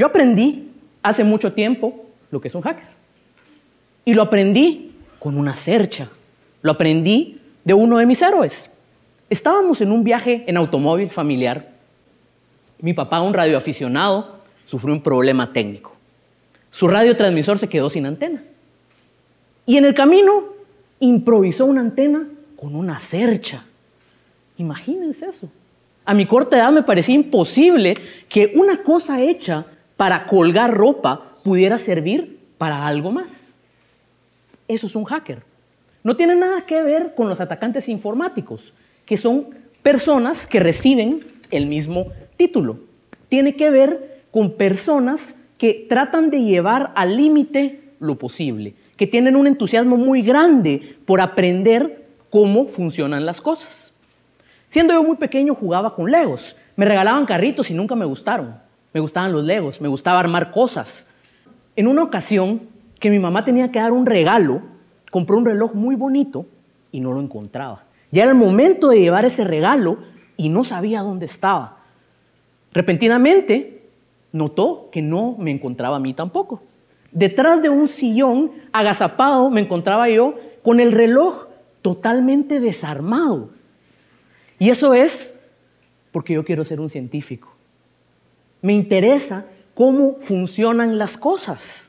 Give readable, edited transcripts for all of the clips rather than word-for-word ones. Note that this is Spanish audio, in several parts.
Yo aprendí hace mucho tiempo lo que es un hacker. Y lo aprendí con una cercha. Lo aprendí de uno de mis héroes. Estábamos en un viaje en automóvil familiar. Mi papá, un radioaficionado, sufrió un problema técnico. Su radiotransmisor se quedó sin antena. Y en el camino improvisó una antena con una cercha. Imagínense eso. A mi corta edad me parecía imposible que una cosa hecha para colgar ropa pudiera servir para algo más. Eso es un hacker. No tiene nada que ver con los atacantes informáticos, que son personas que reciben el mismo título. Tiene que ver con personas que tratan de llevar al límite lo posible, que tienen un entusiasmo muy grande por aprender cómo funcionan las cosas. Siendo yo muy pequeño jugaba con Legos. Me regalaban carritos y nunca me gustaron. Me gustaban los Legos, me gustaba armar cosas. En una ocasión que mi mamá tenía que dar un regalo, compró un reloj muy bonito y no lo encontraba. Ya era el momento de llevar ese regalo y no sabía dónde estaba. Repentinamente notó que no me encontraba a mí tampoco. Detrás de un sillón agazapado me encontraba yo con el reloj totalmente desarmado. Y eso es porque yo quiero ser un científico. Me interesa cómo funcionan las cosas.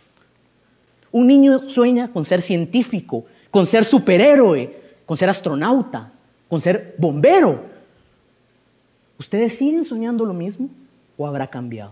Un niño sueña con ser científico, con ser superhéroe, con ser astronauta, con ser bombero. ¿Ustedes siguen soñando lo mismo o habrá cambiado?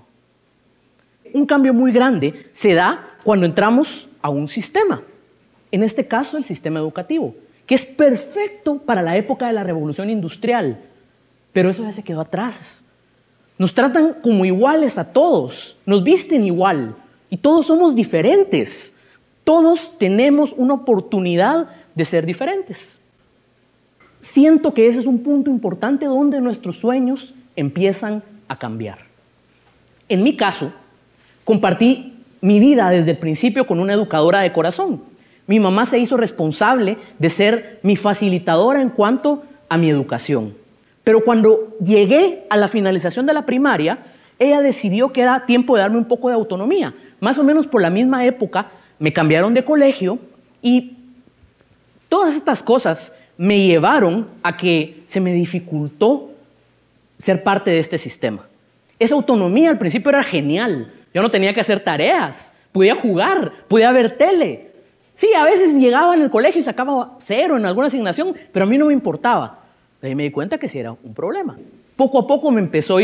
Un cambio muy grande se da cuando entramos a un sistema. En este caso, el sistema educativo, que es perfecto para la época de la revolución industrial, pero eso ya se quedó atrás. Nos tratan como iguales a todos, nos visten igual y todos somos diferentes. Todos tenemos una oportunidad de ser diferentes. Siento que ese es un punto importante donde nuestros sueños empiezan a cambiar. En mi caso, compartí mi vida desde el principio con una educadora de corazón. Mi mamá se hizo responsable de ser mi facilitadora en cuanto a mi educación. Pero cuando llegué a la finalización de la primaria, ella decidió que era tiempo de darme un poco de autonomía. Más o menos por la misma época me cambiaron de colegio y todas estas cosas me llevaron a que se me dificultó ser parte de este sistema. Esa autonomía al principio era genial. Yo no tenía que hacer tareas, podía jugar, podía ver tele. Sí, a veces llegaba en el colegio y sacaba 0 en alguna asignación, pero a mí no me importaba. De ahí me di cuenta que sí era un problema. Poco a poco me empezó a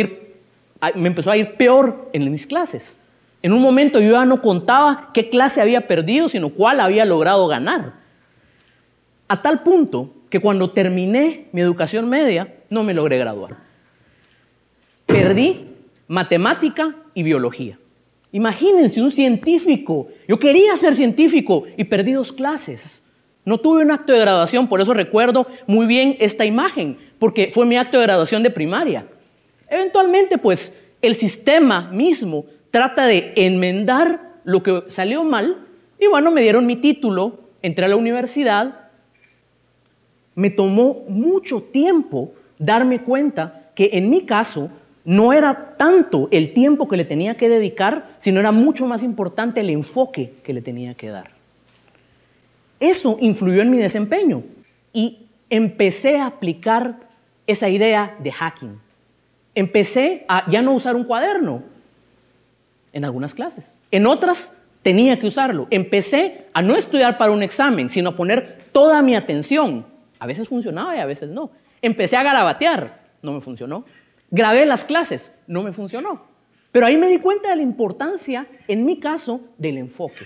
ir peor en mis clases. En un momento yo ya no contaba qué clase había perdido, sino cuál había logrado ganar. A tal punto que cuando terminé mi educación media, no me logré graduar. Perdí matemática y biología. Imagínense, un científico. Yo quería ser científico y perdí 2 clases. No tuve un acto de graduación, por eso recuerdo muy bien esta imagen, porque fue mi acto de graduación de primaria. Eventualmente, pues, el sistema mismo trata de enmendar lo que salió mal y bueno, me dieron mi título, entré a la universidad. Me tomó mucho tiempo darme cuenta que en mi caso no era tanto el tiempo que le tenía que dedicar, sino era mucho más importante el enfoque que le tenía que dar. Eso influyó en mi desempeño y empecé a aplicar esa idea de hacking. Empecé a ya no usar un cuaderno en algunas clases. En otras tenía que usarlo. Empecé a no estudiar para un examen, sino a poner toda mi atención. A veces funcionaba y a veces no. Empecé a garabatear, no me funcionó. Grabé las clases, no me funcionó. Pero ahí me di cuenta de la importancia, en mi caso, del enfoque.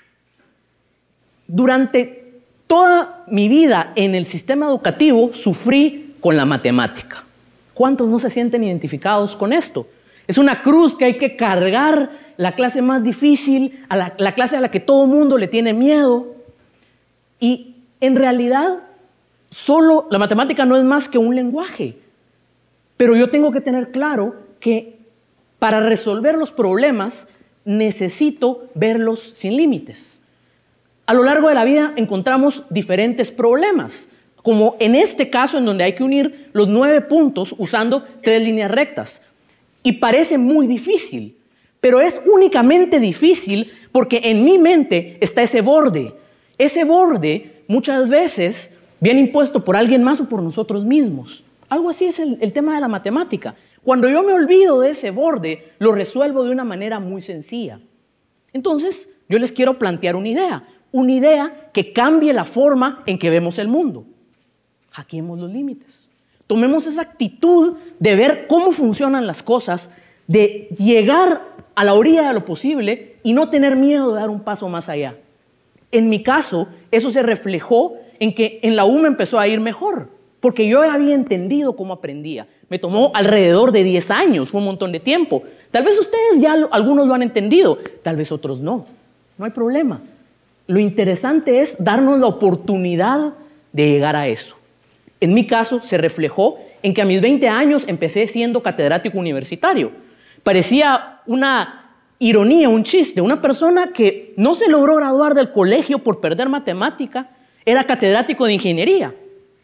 Durante toda mi vida en el sistema educativo sufrí con la matemática. ¿Cuántos no se sienten identificados con esto? Es una cruz que hay que cargar, la clase más difícil, la clase a la que todo mundo le tiene miedo. Y en realidad, solo la matemática no es más que un lenguaje. Pero yo tengo que tener claro que para resolver los problemas necesito verlos sin límites. A lo largo de la vida encontramos diferentes problemas, como en este caso en donde hay que unir los 9 puntos usando 3 líneas rectas. Y parece muy difícil, Pero es únicamente difícil porque en mi mente está ese borde. Ese borde muchas veces viene impuesto por alguien más o por nosotros mismos. Algo así es el tema de la matemática. Cuando yo me olvido de ese borde, lo resuelvo de una manera muy sencilla. Entonces, yo les quiero plantear una idea que cambie la forma en que vemos el mundo. Hackeemos los límites. Tomemos esa actitud de ver cómo funcionan las cosas, de llegar a la orilla de lo posible y no tener miedo de dar un paso más allá. En mi caso, eso se reflejó en que en la U me empezó a ir mejor, porque yo había entendido cómo aprendía. Me tomó alrededor de 10 años, fue un montón de tiempo. Tal vez ustedes ya algunos lo han entendido, tal vez otros no. No hay problema. Lo interesante es darnos la oportunidad de llegar a eso. En mi caso, se reflejó en que a mis 20 años empecé siendo catedrático universitario. Parecía una ironía, un chiste. Una persona que no se logró graduar del colegio por perder matemática, era catedrático de ingeniería.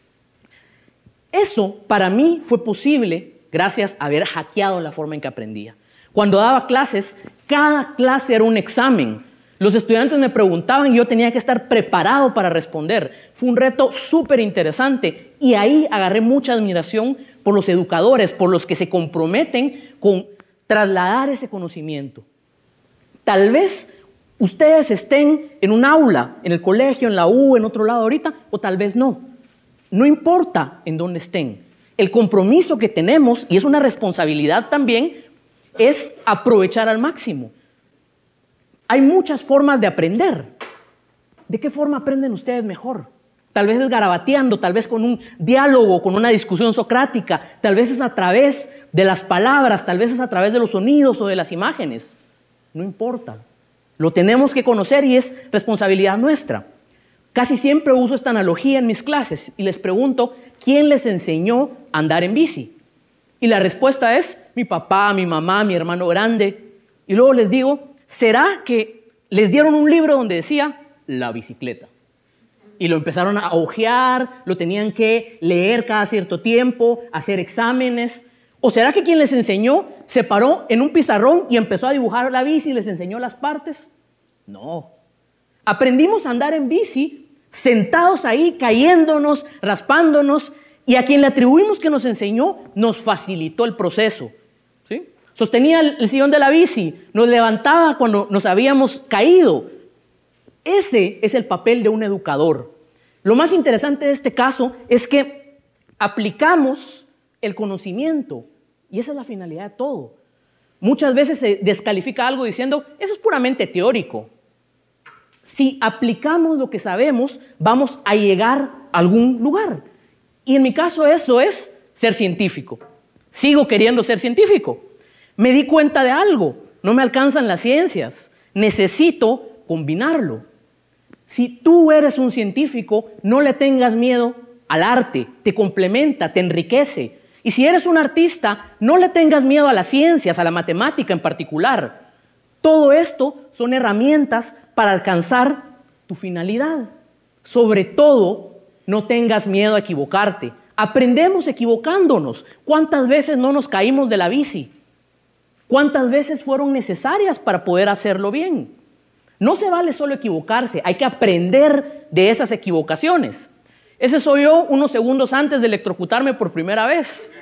Eso para mí fue posible gracias a haber hackeado la forma en que aprendía. Cuando daba clases, cada clase era un examen. Los estudiantes me preguntaban y yo tenía que estar preparado para responder. Fue un reto súper interesante y ahí agarré mucha admiración por los educadores, por los que se comprometen con trasladar ese conocimiento. Tal vez ustedes estén en un aula, en el colegio, en la U, en otro lado ahorita, o tal vez no. No importa en dónde estén. El compromiso que tenemos, y es una responsabilidad también, es aprovechar al máximo. Hay muchas formas de aprender. ¿De qué forma aprenden ustedes mejor? Tal vez es garabateando, tal vez con un diálogo, con una discusión socrática, tal vez es a través de las palabras, tal vez es a través de los sonidos o de las imágenes. No importa. Lo tenemos que conocer y es responsabilidad nuestra. Casi siempre uso esta analogía en mis clases y les pregunto, ¿quién les enseñó a andar en bici? Y la respuesta es mi papá, mi mamá, mi hermano grande. Y luego les digo, ¿será que les dieron un libro donde decía la bicicleta? Y lo empezaron a hojear, lo tenían que leer cada cierto tiempo, hacer exámenes. ¿O será que quien les enseñó se paró en un pizarrón y empezó a dibujar la bici y les enseñó las partes? No. Aprendimos a andar en bici sentados ahí, cayéndonos, raspándonos, y a quien le atribuimos que nos enseñó, nos facilitó el proceso. ¿Sí? Sostenía el sillón de la bici, nos levantaba cuando nos habíamos caído. Ese es el papel de un educador. Lo más interesante de este caso es que aplicamos el conocimiento, y esa es la finalidad de todo. Muchas veces se descalifica algo diciendo, eso es puramente teórico. Si aplicamos lo que sabemos, vamos a llegar a algún lugar. Y en mi caso eso es ser científico. Sigo queriendo ser científico. Me di cuenta de algo, no me alcanzan las ciencias, necesito combinarlo. Si tú eres un científico, no le tengas miedo al arte, te complementa, te enriquece. Y si eres un artista, no le tengas miedo a las ciencias, a la matemática en particular. Todo esto son herramientas para alcanzar tu finalidad. Sobre todo, no tengas miedo a equivocarte. Aprendemos equivocándonos. ¿Cuántas veces no nos caímos de la bici? ¿Cuántas veces fueron necesarias para poder hacerlo bien? No se vale solo equivocarse, hay que aprender de esas equivocaciones. Ese soy yo unos segundos antes de electrocutarme por primera vez.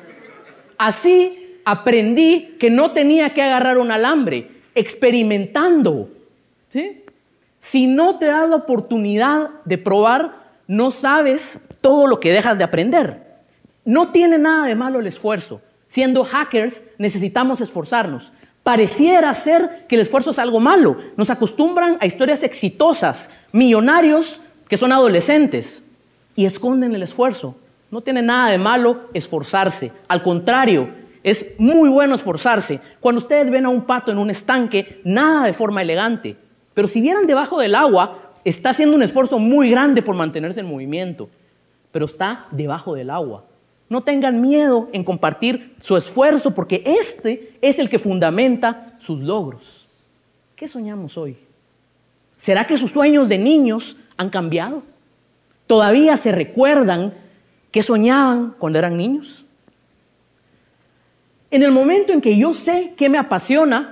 Así aprendí que no tenía que agarrar un alambre, experimentando. ¿Sí? Si no te das la oportunidad de probar, no sabes todo lo que dejas de aprender. No tiene nada de malo el esfuerzo. Siendo hackers necesitamos esforzarnos. Pareciera ser que el esfuerzo es algo malo. Nos acostumbran a historias exitosas, millonarios que son adolescentes y esconden el esfuerzo. No tiene nada de malo esforzarse. Al contrario, es muy bueno esforzarse. Cuando ustedes ven a un pato en un estanque, nada de forma elegante. Pero si vieran debajo del agua, está haciendo un esfuerzo muy grande por mantenerse en movimiento. Pero está debajo del agua. No tengan miedo en compartir su esfuerzo porque este es el que fundamenta sus logros. ¿Qué soñamos hoy? ¿Será que sus sueños de niños han cambiado? ¿Todavía se recuerdan qué soñaban cuando eran niños? En el momento en que yo sé qué me apasiona,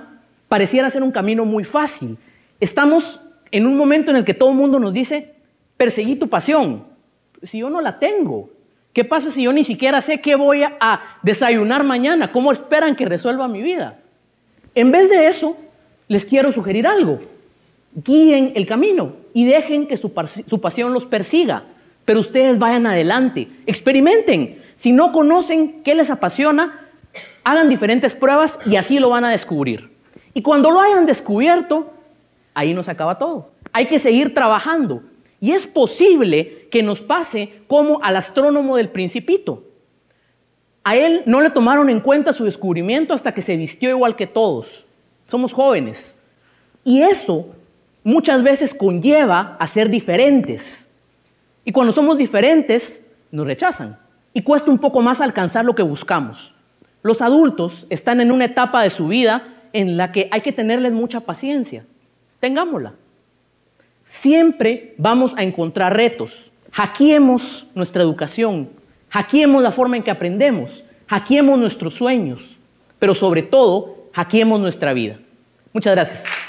pareciera ser un camino muy fácil. Estamos en un momento en el que todo el mundo nos dice, perseguí tu pasión. Si yo no la tengo, ¿qué pasa si yo ni siquiera sé qué voy a desayunar mañana? ¿Cómo esperan que resuelva mi vida? En vez de eso, les quiero sugerir algo. Guíen el camino y dejen que su pasión los persiga. Pero ustedes vayan adelante, experimenten. Si no conocen qué les apasiona, hagan diferentes pruebas y así lo van a descubrir. Y cuando lo hayan descubierto, ahí no se acaba todo. Hay que seguir trabajando. Y es posible que nos pase como al astrónomo del Principito. A él no le tomaron en cuenta su descubrimiento hasta que se vistió igual que todos. Somos jóvenes. Y eso muchas veces conlleva a ser diferentes. Y cuando somos diferentes, nos rechazan. Y cuesta un poco más alcanzar lo que buscamos. Los adultos están en una etapa de su vida en la que hay que tenerles mucha paciencia. Tengámosla. Siempre vamos a encontrar retos. Hackeemos nuestra educación. Hackeemos la forma en que aprendemos. Hackeemos nuestros sueños. Pero sobre todo, hackeemos nuestra vida. Muchas gracias.